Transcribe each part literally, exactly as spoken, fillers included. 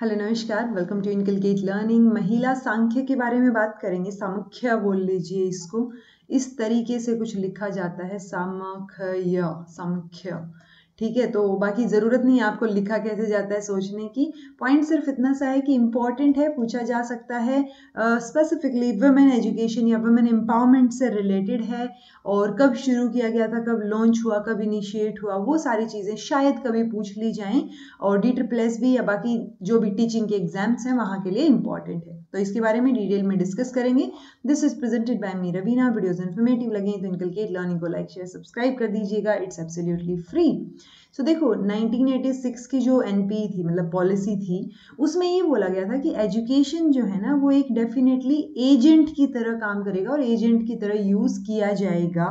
Hello नमस्कार, welcome to inculcate learning. महिला सांख्य के बारे में बात करेंगे। सामख्य बोल लीजिए इसको। इस तरीके से कुछ लिखा जाता है, सामख्य, सामख्य। ठीक है, तो बाकी जरूरत नहीं है आपको लिखा कैसे जाता है सोचने की। पॉइंट सिर्फ इतना सा है कि इंपॉर्टेंट है, पूछा जा सकता है। स्पेसिफिकली वुमेन एजुकेशन या वुमेन एम्पावरमेंट से रिलेटेड है, और कब शुरू किया गया था, कब लॉन्च हुआ, कब इनिशिएट हुआ, वो सारी चीज़ें शायद कभी पूछ ली जाएं। और डी ट्रिपल एस भी या बाकी जो भी टीचिंग के एग्जाम्स हैं वहाँ के लिए इंपॉर्टेंट है, तो इसके बारे में डिटेल में डिस्कस करेंगे। This is presented by me Raveena. Videos informative लगे तो इनकलकेट लर्निंग को लाइक शेयर सब्सक्राइब कर दीजिएगा। It's absolutely free. सो देखो, नाइनटीन एटी सिक्स की जो एनपी थी, मतलब पॉलिसी थी, उसमें ये बोला गया था कि एजुकेशन जो है ना वो एक डेफिनेटली एजेंट की तरह काम करेगा और एजेंट की तरह यूज किया जाएगा।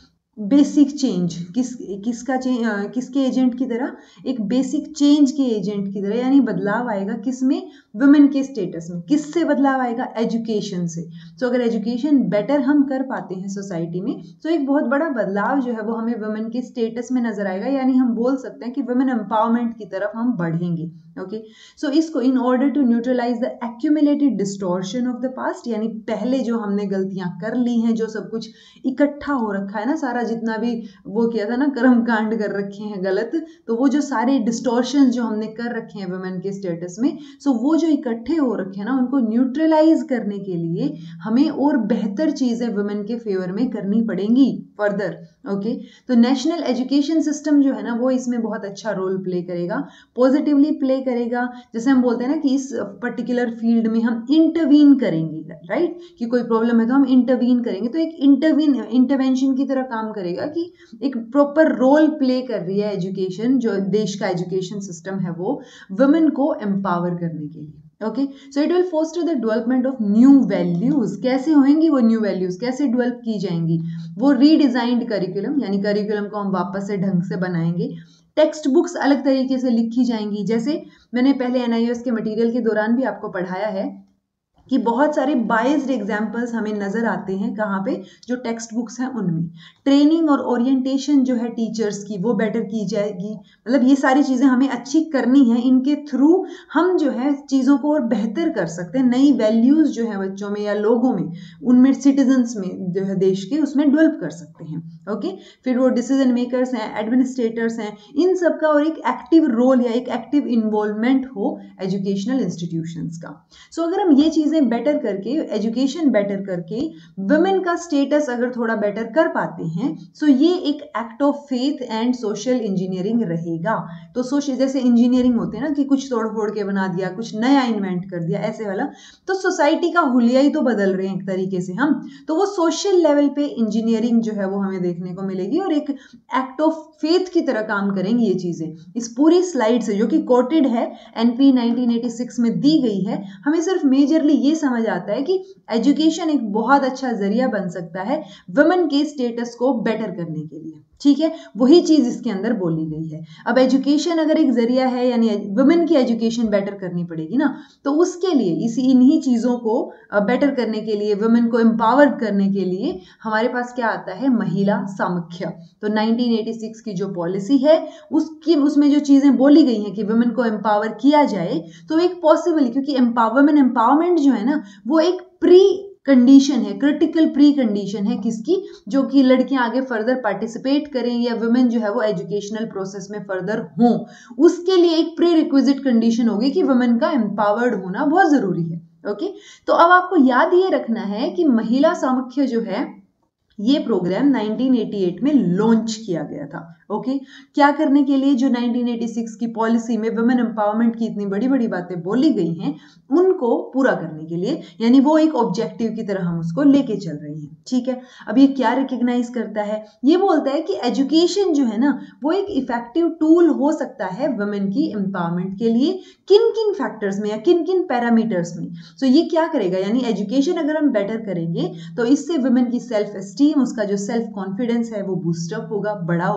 बेसिक चेंज किस किसका चेंज किसके एजेंट की तरह, एक बेसिक चेंज के एजेंट की तरह, यानी बदलाव आएगा किसमें, वुमेन के स्टेटस में। किससे बदलाव आएगा? एजुकेशन से। तो अगर एजुकेशन बेटर हम कर पाते हैं सोसाइटी में, तो एक बहुत बड़ा बदलाव जो है वो हमें वुमेन के स्टेटस में नजर आएगा, यानी हम बोल सकते हैं कि वुमेन एम्पावरमेंट की तरफ हम बढ़ेंगे। ओके, सो इसको in order to neutralize the accumulated distortion of the past, यानी पहले जो हमने गलतियां कर ली हैं, जो सब कुछ इकट्ठा हो रखा है ना, सारा जितना भी वो किया था ना, कर्म कांड कर रखे हैं गलत, तो वो जो सारे डिस्टॉर्शन जो हमने कर रखे हैं वुमेन के स्टेटस में, सो वो जो इकट्ठे हो रखे हैं ना, उनको न्यूट्रलाइज करने के लिए हमें और बेहतर चीजें वुमेन के फेवर में करनी पड़ेंगी फर्दर। ओके, तो नेशनल एजुकेशन सिस्टम जो है ना वो इसमें बहुत अच्छा रोल प्ले करेगा, पॉजिटिवली प्ले करेगा। जैसे हम बोलते हैं ना कि इस पर्टिकुलर फील्ड में हम इंटरवीन करेंगे, राइट, कि कोई प्रॉब्लम है तो हम इंटरवीन करेंगे, तो एक इंटरवीन इंटरवेंशन की तरह काम करेगा, कि एक प्रॉपर रोल प्ले कर रही है एजुकेशन, जो देश का एजुकेशन सिस्टम है वो वुमेन को एम्पावर करने के लिए। Okay, so it will foster the development of new values. कैसे होंगी वो न्यू वैल्यूज, कैसे डेवलप की जाएंगी? वो रीडिजाइंड करिकुलम, यानी करिकुलम को हम वापस से ढंग से बनाएंगे। टेक्स्ट बुक्स अलग तरीके से लिखी जाएंगी, जैसे मैंने पहले एनआईओएस के मटेरियल के दौरान भी आपको पढ़ाया है कि बहुत सारे बाइज्ड एग्जाम्पल्स हमें नजर आते हैं। कहाँ पे? जो टेक्स्ट बुक्स हैं उनमें। ट्रेनिंग और ओरिएंटेशन जो है टीचर्स की, वो बेटर की जाएगी। मतलब ये सारी चीजें हमें अच्छी करनी है, इनके थ्रू हम जो है चीजों को और बेहतर कर सकते हैं। नई वैल्यूज जो है बच्चों में या लोगों में, उनमें, सिटीजन्स में जो है देश के, उसमें डेवलप कर सकते हैं। ओके, फिर वो डिसीजन मेकर्स हैं, एडमिनिस्ट्रेटर्स हैं, इन सबका और एक एक्टिव रोल या एक एक्टिव इन्वॉल्वमेंट हो एजुकेशनल इंस्टीट्यूशंस का। सो so, अगर हम ये चीजें बेटर करके, एजुकेशन बेटर करके वुमेन का स्टेटस अगर थोड़ा बेटर कर पाते हैं, सो ये एक act of faith and social engineering रहेगा। तो सोशल, जैसे इंजीनियरिंग होते हैं ना कि कुछ तोड़ फोड़ के बना दिया, कुछ नया इन्वेंट कर दिया, ऐसे वाला, तो सोसाइटी का हुलिया ही तो बदल रहे हैं एक तरीके से हम। तो वो सोशल लेवल पे इंजीनियरिंग जो है वो हमें देखने को मिलेगी, और एक एक्ट ऑफ फेथ की तरह काम करेंगी ये चीजें। इस पूरी स्लाइड से, जो कि कोटेड है, एनपी नाइनटीन एटी सिक्स में दी गई है, हमें सिर्फ मेजरली ये समझ आता है कि एजुकेशन एक बहुत अच्छा जरिया बन सकता है वुमेन के स्टेटस को बेटर करने के लिए। ठीक है, वही चीज इसके अंदर बोली गई है। अब एजुकेशन अगर एक जरिया है, यानी वुमेन की एजुकेशन बेटर करनी पड़ेगी ना, तो उसके लिए इसी इन्हीं चीजों को बेटर करने के लिए, वुमेन को एम्पावर करने के लिए हमारे पास क्या आता है? महिला सामख्य। तो नाइनटीन एटी सिक्स की जो पॉलिसी है उसकी, उसमें जो चीजें बोली गई हैं कि वुमेन को एम्पावर किया जाए, तो एक पॉसिबल, क्योंकि एम्पावरमेंट एम्पावरमेंट जो है ना वो एक प्री कंडीशन है, क्रिटिकल प्री कंडीशन है किसकी? जो कि लड़कियां आगे फर्दर पार्टिसिपेट करें या वुमेन जो है वो एजुकेशनल प्रोसेस में फर्दर हों, उसके लिए एक प्री रिक्विजिट कंडीशन होगी कि वुमेन का एम्पावर्ड होना बहुत जरूरी है। ओके, तो अब आपको याद ये रखना है कि महिला सामख्य जो है ये प्रोग्राम नाइनटीन एटी एट में लॉन्च किया गया था। ओके, क्या करने के लिए? जो नाइनटीन एटी सिक्स की पॉलिसी में वुमेन एम्पावरमेंट की इतनी बड़ी बड़ी बातें बोली गई हैं, उनको पूरा करने के लिए, यानी वो एक ऑब्जेक्टिव की तरह हम उसको लेके चल रहे हैं। ठीक है, अब ये क्या रिकॉग्नाइज करता है? ये बोलता है कि एजुकेशन जो है ना वो एक इफेक्टिव टूल हो सकता है वुमेन की एम्पावरमेंट के लिए, किन किन फैक्टर्स में या किन किन पैरामीटर्स में। सो so, ये क्या करेगा? यानी एजुकेशन अगर हम बेटर करेंगे तो इससे वुमेन की सेल्फ एस्टीम, उसका जो सेल्फ कॉन्फिडेंस है वो बूस्टअप होगा, बड़ा बढ़िया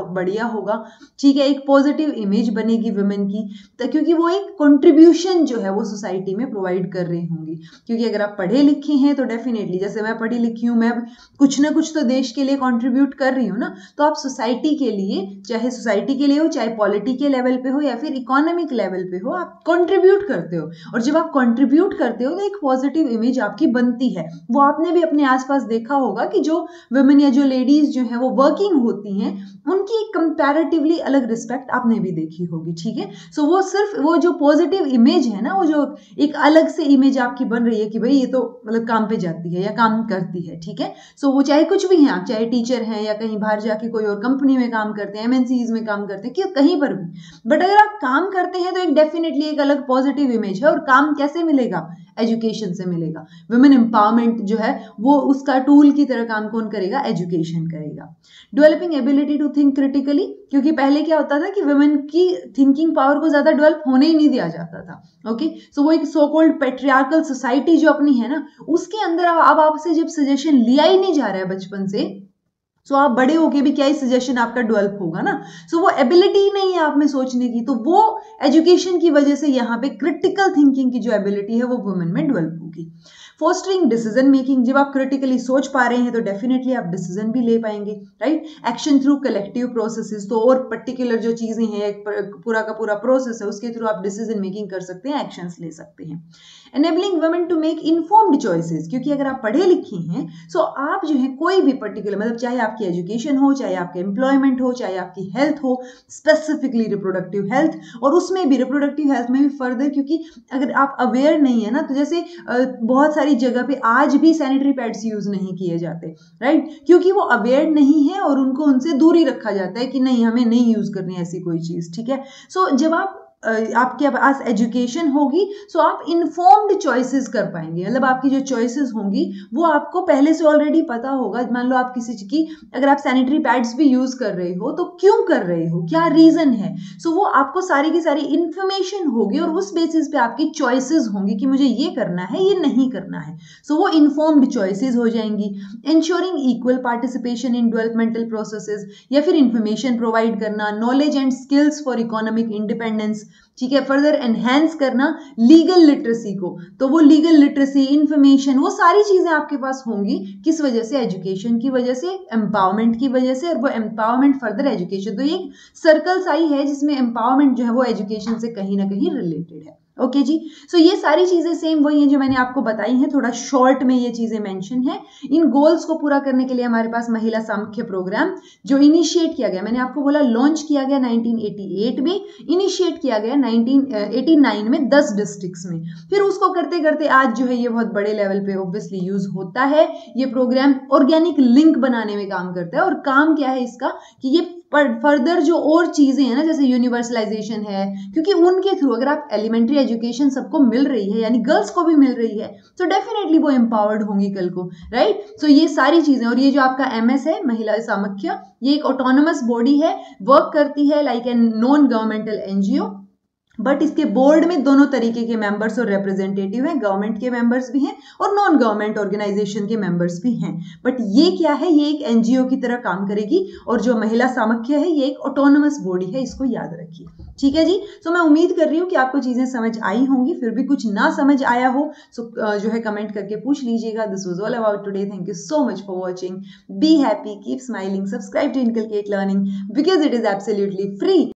किया होगा, ठीक है, एक पॉजिटिव इमेज बनेगी वुमेन की, तो क्योंकि वो एक कंट्रीब्यूशन जो है वो सोसाइटी में प्रोवाइड कर रही होंगी। क्योंकि अगर आप पढ़े लिखे हैं तो डेफिनेटली, जैसे मैं पढ़ी लिखी हूँ, मैं कुछ ना कुछ तो देश के लिए कंट्रीब्यूट कर रही हूँ ना, तो आप सोसाइटी के लिए, चाहे सोसाइटी के लिए हो, चाहे पॉलिटी के लेवल पे हो या फिर इकोनॉमिक लेवल पे हो, आप कंट्रीब्यूट करते हो। और जब आप कंट्रीब्यूट करते हो तो एक पॉजिटिव इमेज आपकी बनती है। वो आपने भी अपने आसपास देखा होगा कि जो वुमेन या जो लेडीज जो है वो वर्किंग होती हैं, उनकी एक कंपैरेटिवली अलग रिस्पेक्ट आपने भी देखी होगी, ठीक है। सो so, वो सिर्फ वो जो पॉजिटिव इमेज है ना, वो जो एक अलग से इमेज आपकी बन रही है कि भाई ये तो मतलब काम पे जाती है या काम करती है, ठीक है। सो so, वो चाहे कुछ भी हैं, आप चाहे टीचर हैं या कहीं बाहर जाके कोई और कंपनी में काम करते हैं, एमएनसीज में काम करते हैं, कि कहीं पर भी, बट अगर आप काम करते हैं तो एक डेफिनेटली एक अलग पॉजिटिव इमेज है। और काम कैसे मिलेगा? एजुकेशन से मिलेगा। वुमेन एम्पावरमेंट जो है वो उसका टूल की तरह काम कौन करेगा? एजुकेशन करेगा। Developing ability to think critically, क्योंकि पहले क्या होता था कि वुमेन की थिंकिंग पावर को ज्यादा डेवलप होने ही नहीं दिया जाता था। ओके, सो वो एक सो कॉल्ड पेट्रियार्कल सोसाइटी जो अपनी है ना, उसके अंदर अब आपसे जब सजेशन लिया ही नहीं जा रहा है बचपन से, सो so, आप बड़े होके भी क्या ही सजेशन आपका डेवलप होगा ना। सो so, वो एबिलिटी ही नहीं है आप में सोचने की, तो वो एजुकेशन की वजह से यहाँ पे क्रिटिकल थिंकिंग की जो एबिलिटी है वो वुमेन में डेवलप होगी। फोस्टरिंग डिसीजन मेकिंग, जब आप क्रिटिकली सोच पा रहे हैं तो डेफिनेटली आप डिसीजन भी ले पाएंगे, right. Action through collective processes, तो और पर्टिकुलर जो चीजें हैं, एक पूरा का पूरा प्रोसेस है, उसके थ्रू आप डिसीजन मेकिंग कर सकते हैं, एक्शंस ले सकते हैं। Enabling women to make informed choices, क्योंकि अगर आप पढ़े लिखे हैं सो आप जो है कोई भी पर्टिकुलर, मतलब चाहे आपकी एजुकेशन हो, चाहे आपके एम्प्लॉयमेंट हो, चाहे आपकी हेल्थ हो, स्पेसिफिकली रिप्रोडक्टिव हेल्थ, और उसमें भी रिप्रोडक्टिव हेल्थ में भी फर्दर, क्योंकि अगर आप अवेयर नहीं है ना, तो जैसे बहुत सारी जगह पे आज भी सैनिटरी पैड्स यूज नहीं किए जाते, राइट, क्योंकि वो अवेयर नहीं है और उनको उनसे दूरी रखा जाता है कि नहीं हमें नहीं यूज करनी ऐसी कोई चीज, ठीक है। सो so, जब आप आपके पास एजुकेशन होगी सो आप इन्फॉर्म्ड चॉइसेस कर पाएंगे, मतलब आपकी जो चॉइसेस होंगी वो आपको पहले से ऑलरेडी पता होगा। मान लो आप किसी चीज की, अगर आप सैनिटरी पैड्स भी यूज कर रहे हो तो क्यों कर रहे हो, क्या रीजन है, सो so, वो आपको सारी की सारी इंफॉर्मेशन होगी और उस बेसिस पे आपकी चॉइसेस होंगी कि मुझे ये करना है ये नहीं करना है। सो so, वो इन्फॉर्म्ड चॉइसेस हो जाएंगी। Ensuring equal participation in developmental processes, या फिर इंफॉर्मेशन प्रोवाइड करना, knowledge and skills for economic independence, ठीक है। फर्दर एनहेंस करना लीगल लिटरेसी को, तो वो लीगल लिटरेसी, इंफॉर्मेशन, वो सारी चीजें आपके पास होंगी, किस वजह से? एजुकेशन की वजह से, एम्पावरमेंट की वजह से, और वो एम्पावरमेंट फर्दर एजुकेशन, तो ये सर्कल सा ही है जिसमें एम्पावरमेंट जो है वो एजुकेशन से कहीं ना कहीं रिलेटेड है। ओके okay जी, सो so ये सारी चीजें सेम वही हैं जो मैंने आपको बताई हैं, थोड़ा शॉर्ट में ये चीजें मेंशन है। इन गोल्स को पूरा करने के लिए हमारे पास महिला सामख्य प्रोग्राम जो इनिशिएट किया गया, मैंने आपको बोला लॉन्च किया गया नाइनटीन एटी एट में, इनिशिएट किया गया नाइनटीन एटी नाइन में दस डिस्ट्रिक्ट्स में, फिर उसको करते करते आज जो है ये बहुत बड़े लेवल पे ऑब्वियसली यूज होता है। ये प्रोग्राम ऑर्गेनिक लिंक बनाने में काम करता है, और काम क्या है इसका कि ये फर्दर जो और चीजें हैं ना, जैसे यूनिवर्सलाइजेशन है, क्योंकि उनके थ्रू अगर आप एलिमेंट्री एजुकेशन सबको मिल रही है, यानी गर्ल्स को भी मिल रही है, तो डेफिनेटली वो एम्पावर्ड होंगी कल को, राइट। सो ये सारी चीजें, और ये जो आपका एमएस है महिला सामख्य, ये एक ऑटोनोमस बॉडी है, वर्क करती है like an non governmental NGO, but इसके बोर्ड में दोनों तरीके के मेंबर्स और रिप्रेजेंटेटिव हैं, गवर्नमेंट के मेंबर्स भी हैं और नॉन गवर्नमेंट ऑर्गेनाइजेशन के मेंबर्स भी हैं। बट ये क्या है, ये एक एनजीओ की तरह काम करेगी, और जो महिला सामख्य है ये एक ऑटोनोमस बॉडी है, इसको याद रखिए, ठीक है जी। सो मैं उम्मीद कर रही हूँ कि आपको चीजें समझ आई होंगी, फिर भी कुछ ना समझ आया हो सो जो है कमेंट करके पूछ लीजिएगा। This was all about today, thank you so much for watching, be happy, keep smiling, subscribe to inculcate learning because it is absolutely free.